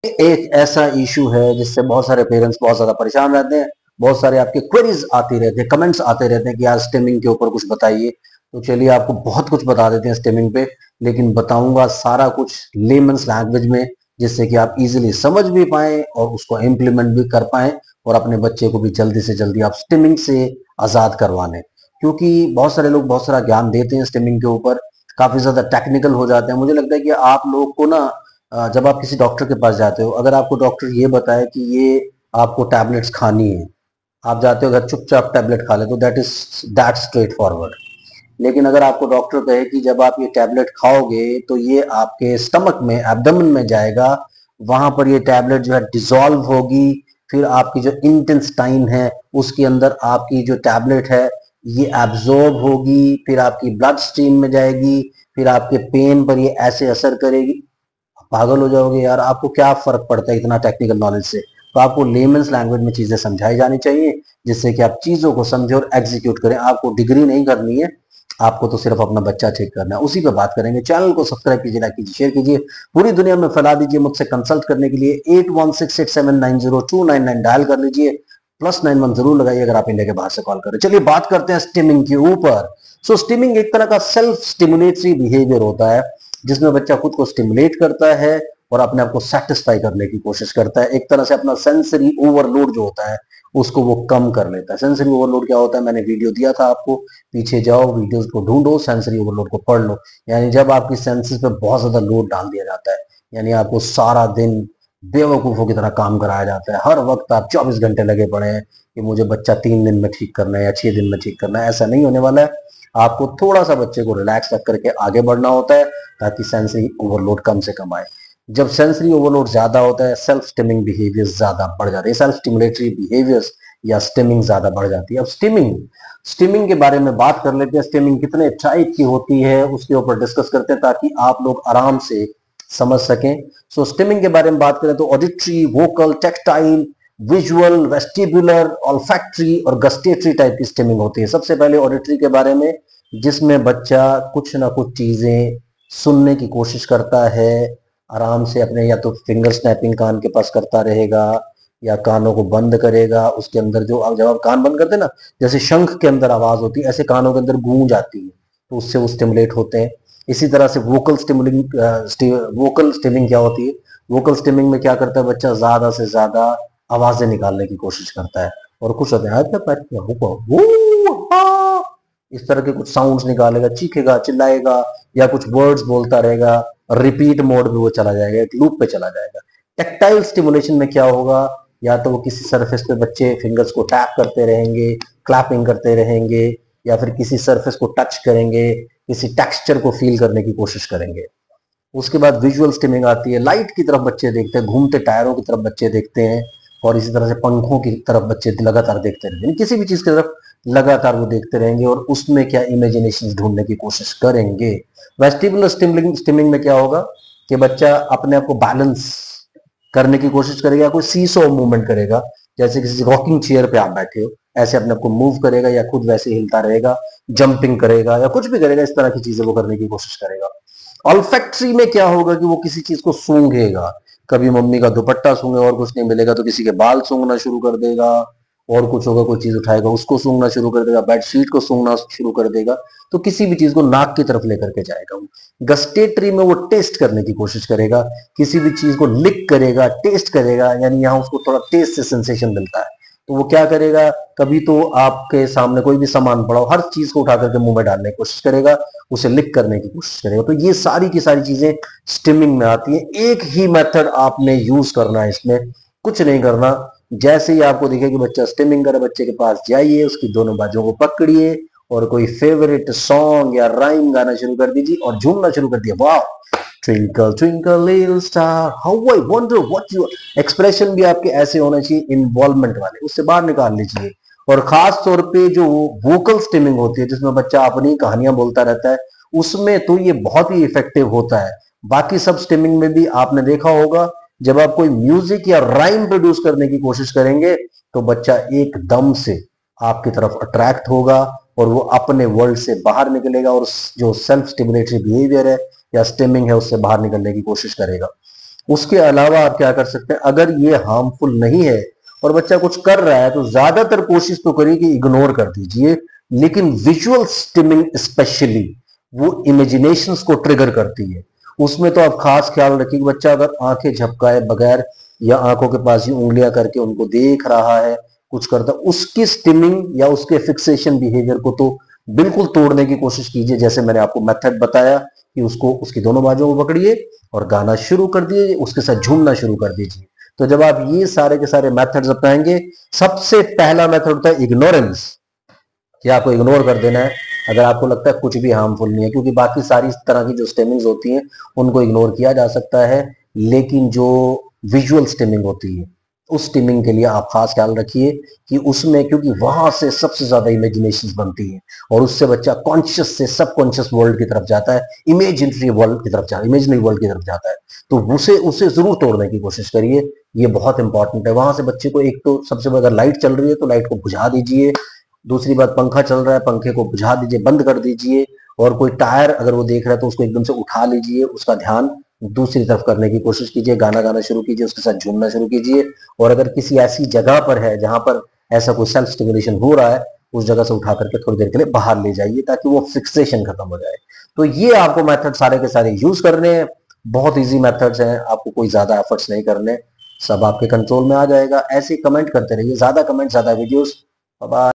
एक ऐसा इशू है जिससे बहुत सारे पेरेंट्स बहुत ज्यादा परेशान रहते हैं। बहुत सारे आपके क्वेरीज आती रहते हैं, कमेंट्स आते रहते हैं कि आज स्टेमिंग के ऊपर कुछ बताइए। तो चलिए आपको बहुत कुछ बता देते हैं स्टेमिंग पे, लेकिन बताऊंगा सारा कुछ लेमन्स लैंग्वेज में, जिससे कि आप इजीली समझ भी पाएं और उसको इम्प्लीमेंट भी कर पाएं और अपने बच्चे को भी जल्दी से जल्दी आप स्टेमिंग से आजाद करवा लें। क्योंकि बहुत सारे लोग बहुत सारा ज्ञान देते हैं स्टेमिंग के ऊपर, काफी ज्यादा टेक्निकल हो जाते हैं। मुझे लगता है कि आप लोग को ना, जब आप किसी डॉक्टर के पास जाते हो, अगर आपको डॉक्टर ये बताए कि ये आपको टैबलेट्स खानी है, आप जाते हो घर चुपचाप टैबलेट खा ले, तो दैट स्ट्रेट फॉरवर्ड। लेकिन अगर आपको डॉक्टर कहे कि जब आप ये टैबलेट खाओगे तो ये आपके स्टमक में, एब्डोमेन में जाएगा, वहां पर ये टैबलेट जो है डिसॉल्व होगी, फिर आपकी जो इंटेस्टाइन है उसके अंदर आपकी जो टैबलेट है ये एब्जॉर्ब होगी, फिर आपकी ब्लड स्ट्रीम में जाएगी, फिर आपके पेन पर ये ऐसे असर करेगी। पागल हो जाओगे यार, आपको क्या फर्क पड़ता है इतना टेक्निकल नॉलेज से। तो आपको लेमन्स लैंग्वेज में चीजें समझाई जानी चाहिए, जिससे कि आप चीजों को समझे और एग्जीक्यूट करें। आपको डिग्री नहीं करनी है, आपको तो सिर्फ अपना बच्चा ठीक करना है। उसी पे बात करेंगे। चैनल को सब्सक्राइब कीजिए, लाइक कीजिए, शेयर कीजिए, पूरी दुनिया में फैला दीजिए। मुझसे कंसल्ट करने के लिए 8168790299 डायल कर लीजिए, +91 जरूर लगाइए अगर आप इंडिया के बाहर से कॉल कर रहे हैं। चलिए बात करते हैं स्टिमिंग के ऊपर। सो स्टिमिंग एक तरह का सेल्फ स्टिमुलेटरी बिहेवियर होता है, जिसमें बच्चा खुद को स्टिमुलेट करता है और अपने आप को सेटिस्फाई करने की कोशिश करता है। एक तरह से अपना सेंसरी ओवरलोड जो होता है उसको वो कम कर लेता है। सेंसरी ओवरलोड क्या होता है, मैंने वीडियो दिया था आपको, पीछे जाओ वीडियोस को ढूंढो, सेंसरी ओवरलोड को पढ़ लो। यानी जब आपकी सेंसेस पे बहुत ज्यादा लोड डाल दिया जाता है, यानी आपको सारा दिन बेवकूफों की तरह काम कराया जाता है, हर वक्त आप 24 घंटे लगे पड़े हैं कि मुझे बच्चा 3 दिन में ठीक करना है या 6 दिन में ठीक करना है। ऐसा नहीं होने वाला है। आपको थोड़ा सा बच्चे को रिलैक्स रख करके आगे बढ़ना होता है, ताकि सेंसरी ओवरलोड कम से कम आए। जब सेंसरी ओवरलोड ज्यादा होता है, सेल्फ स्टिमिंग बिहेवियर ज्यादा बढ़ जाते हैं, सेल्फ स्टिमुलेटरी बिहेवियर्स या स्टिमिंग ज्यादा बढ़ जाती है। अब स्टिमिंग स्टिमिंग के बारे में बात कर लेते हैं। स्टिमिंग कितने टाइप की होती है उसके ऊपर डिस्कस करते हैं, ताकि आप लोग आराम से समझ सकें। सो स्टिमिंग के बारे में बात करें तो auditory, vocal, tactile, visual, vestibular, olfactory और गस्टेटरी टाइप की स्टिमिंग होती है। सबसे पहले ऑडिटरी के बारे में, जिसमें बच्चा कुछ ना कुछ चीजें सुनने की कोशिश करता है, आराम से अपने, या तो फिंगर स्नैपिंग कान के पास करता रहेगा या कानों को बंद करेगा। उसके अंदर जो, अब जब आप कान बंद करते हैं ना, जैसे शंख के अंदर आवाज होती है, ऐसे कानों के अंदर गूंज आती है, तो उससे वो स्टिमुलेट होते हैं। इसी तरह से वोकल स्टिमिंग क्या होती है, वोकल स्टिमिंग में क्या करता है बच्चा, ज्यादा से ज्यादा आवाजें निकालने की कोशिश करता है और खुश होते हैं, इस तरह के कुछ साउंड्स निकालेगा, चीखेगा, चिल्लाएगा या कुछ वर्ड्स बोलता रहेगा। रिपीट मोड में वो चला जाएगा, एक लूप पे चला जाएगा। टेक्टाइल स्टिमुलेशन में क्या होगा, या तो वो किसी सरफेस पे बच्चे फिंगर्स को टैप करते रहेंगे, क्लैपिंग करते रहेंगे, या फिर किसी सरफेस को टच करेंगे, किसी टेक्सचर को फील करने की कोशिश करेंगे। उसके बाद विजुअल स्टिमिंग आती है, लाइट की तरफ बच्चे देखते हैं, घूमते टायरों की तरफ बच्चे देखते हैं, और इसी तरह से पंखों की तरफ बच्चे लगातार देखते रहते हैं। किसी भी चीज की तरफ लगातार वो देखते रहेंगे और उसमें क्या इमेजिनेशन ढूंढने की कोशिश करेंगे। वेस्टिबुलर स्टिमिंग में क्या होगा कि बच्चा अपने आप को बैलेंस करने की कोशिश करेगा, कोई सीसो मूवमेंट करेगा, जैसे किसी रॉकिंग चेयर पे आप बैठे हो, ऐसे अपने आप को मूव करेगा या खुद वैसे हिलता रहेगा, जंपिंग करेगा या कुछ भी करेगा, इस तरह की चीजें वो करने की कोशिश करेगा। ऑल्फैक्टरी में क्या होगा कि वो किसी चीज को सूंघेगा, कभी मम्मी का दुपट्टा सूंघे और कुछ नहीं मिलेगा तो किसी के बाल सूंघना शुरू कर देगा, और कुछ होगा, कोई चीज उठाएगा उसको सूंघना शुरू कर देगा, बेडशीट को सूंघना शुरू कर देगा, तो किसी भी चीज को नाक की तरफ लेकर के जाएगा वो। गस्टेटरी में वो टेस्ट करने की कोशिश करेगा, किसी भी चीज को लिक करेगा, टेस्ट करेगा, यानी यहाँ उसको थोड़ा टेस्ट से सेंसेशन मिलता है, तो वो क्या करेगा, कभी तो आपके सामने कोई भी सामान पड़ा हो, हर चीज को उठा करके मुंह में डालने की कोशिश करेगा, उसे लिक करने की कोशिश करेगा। तो ये सारी की सारी चीजें स्टिमिंग में आती है। एक ही मेथड आपने यूज करना है इसमें, कुछ नहीं करना। जैसे ही आपको दिखे कि बच्चा स्टिमिंग करे, बच्चे के पास जाइए, उसकी दोनों बाजुओं को पकड़िए और कोई फेवरेट सॉन्ग या राइम गाना शुरू कर दीजिए और झूमना शुरू कर दिया। वाह, twinkle twinkle little star how I wonder what you, expression भी आपके ऐसे होने चाहिए, इन्वॉल्वमेंट वाले, उससे बाहर निकाल लीजिए। और खास तौर पे जो वोकल स्टिमिंग होती है, जिसमें बच्चा अपनी कहानियां बोलता रहता है, उसमें तो ये बहुत ही इफेक्टिव होता है। बाकी सब स्टिमिंग में भी आपने देखा होगा, जब आप कोई म्यूजिक या राइम प्रोड्यूस करने की कोशिश करेंगे तो बच्चा एकदम से आपकी तरफ अट्रैक्ट होगा और वो अपने वर्ल्ड से बाहर निकलेगा और जो सेल्फ स्टिमुलेटरी बिहेवियर है या स्टिमिंग है उससे बाहर निकलने की कोशिश करेगा। उसके अलावा आप क्या कर सकते हैं, अगर ये हार्मफुल नहीं है और बच्चा कुछ कर रहा है तो ज्यादातर कोशिश तो करिए कि इग्नोर कर दीजिए, लेकिन विजुअल स्टिमिंग स्पेशली वो इमेजिनेशंस को ट्रिगर करती है। उसमें तो आप खास ख्याल रखिए कि बच्चा अगर आंखें झपकाए बगैर या आंखों के पास ही उंगलियां करके उनको देख रहा है, कुछ करता, उसकी स्टिमिंग या उसके फिक्सेशन बिहेवियर को तो बिल्कुल तोड़ने की कोशिश कीजिए। जैसे मैंने आपको मेथड बताया कि उसको उसकी दोनों बाजुओं को पकड़िए और गाना शुरू कर दिए, उसके साथ झूमना शुरू कर दीजिए। तो जब आप ये सारे के सारे मेथड्स अपनाएंगे, सबसे पहला मेथड होता है इग्नोरेंस, कि आपको इग्नोर कर देना है अगर आपको लगता है कुछ भी हार्मफुल नहीं है, क्योंकि बाकी सारी तरह की जो स्टेमिंग्स होती हैं उनको इग्नोर किया जा सकता है, लेकिन जो विजुअल स्टेमिंग होती है उस स्टेमिंग के लिए आप खास ख्याल रखिए कि उसमें, क्योंकि वहां से सबसे ज्यादा इमेजिनेशन बनती है और उससे बच्चा कॉन्शियस से सबकॉन्शियस वर्ल्ड की तरफ जाता है, इमेजिनरी वर्ल्ड की तरफ जाता है, इमेजिनरी वर्ल्ड की तरफ जाता है। तो उसे उसे जरूर तोड़ने की कोशिश करिए, ये बहुत इंपॉर्टेंट है। वहां से बच्चे को एक तो सबसे बड़ा, अगर लाइट चल रही है तो लाइट को बुझा दीजिए, दूसरी बात पंखा चल रहा है पंखे को बुझा दीजिए, बंद कर दीजिए, और कोई टायर अगर वो देख रहा है तो उसको एकदम से उठा लीजिए, उसका ध्यान दूसरी तरफ करने की कोशिश कीजिए, गाना गाना शुरू कीजिए, उसके साथ झूमना शुरू कीजिए। और अगर किसी ऐसी जगह पर है जहां पर ऐसा कोई सेल्फ स्टिमुलेशन हो रहा है, उस जगह से उठा करके थोड़ी देर के लिए बाहर ले जाइए ताकि वो फिक्सेशन खत्म हो जाए। तो ये आपको मेथड सारे के सारे यूज करने हैं, बहुत इजी मेथड्स हैं, आपको कोई ज्यादा एफर्ट्स नहीं करने, सब आपके कंट्रोल में आ जाएगा। ऐसे कमेंट करते रहिए, ज्यादा कमेंट ज्यादा वीडियोस। बाय।